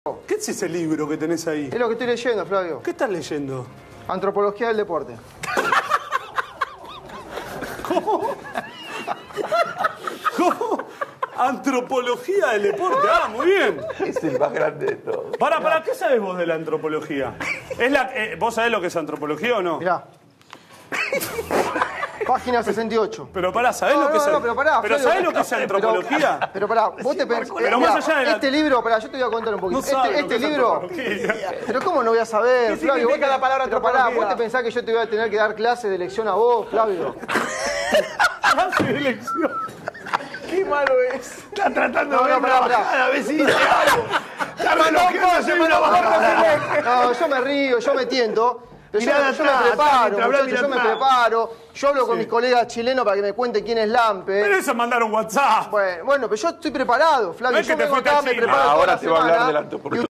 ¿Qué es ese libro que tenés ahí? Es lo que estoy leyendo, Flavio. ¿Qué estás leyendo? Antropología del deporte. ¿Cómo? ¿Cómo? Antropología del deporte. Ah, muy bien. Es el más grande de todos. Para, ¿qué sabés vos de la antropología? ¿Vos sabés lo que es antropología o no? Mirá. Página 68. Pero pará, ¿sabés lo que es pero pará, ¿Pero Flavio. sabés lo que es antropología? Pero pará, vos te pensás. Pero más allá de la... Este libro, pará, yo te voy a contar un poquito. No sabes lo Este que es libro. antropología. Pero ¿cómo no voy a saber, ¿Qué Flavio? significa la palabra Pero pará, antropología? ¿vos te pensás que yo te voy a tener que dar clase de lección a vos, Flavio? Clase de elección. Qué malo es. Está tratando No, de ver no, una pará. bajada, a ver si dice algo. Está manojeando hacer una bajada. No, yo me río, yo me tiento. Pero Mirá yo de atrás, me preparo, mientras hablas, muchachos, mirá yo me atrás. preparo. Yo hablo con mis colegas chilenos para que me cuenten quién es Lampe. Pero eso mandaron WhatsApp. Bueno, pero yo estoy preparado, Flavio. No es que Yo te vengo fuiste acá, a me China. preparo toda Ahora la te va a hablar semana, de la antropología.